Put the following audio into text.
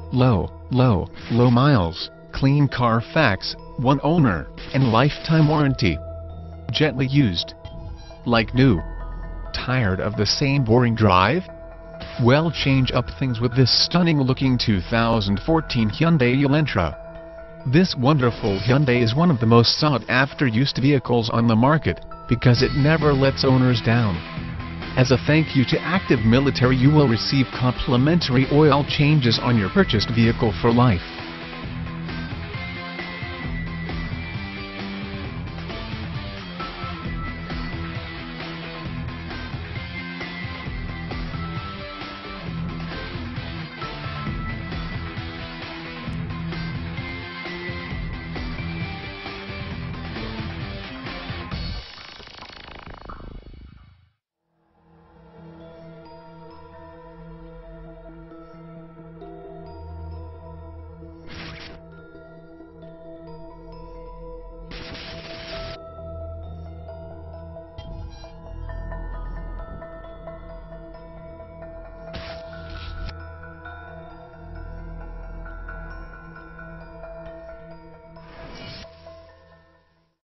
low miles, clean Carfax, 1 owner, and lifetime warranty. Gently used. Like new. Tired of the same boring drive? Well, change up things with this stunning-looking 2014 Hyundai Elantra. This wonderful Hyundai is one of the most sought-after used vehicles on the market, because it never lets owners down. As a thank you to active military, you will receive complimentary oil changes on your purchased vehicle for life.